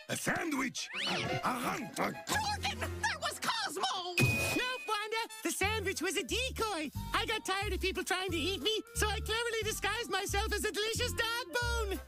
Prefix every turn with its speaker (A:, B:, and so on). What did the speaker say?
A: A sandwich!
B: Jordan! That was Cosmo!
C: Nope, Wanda. The sandwich was a decoy. I got tired of people trying to eat me, so I cleverly disguised myself as a delicious dog bone.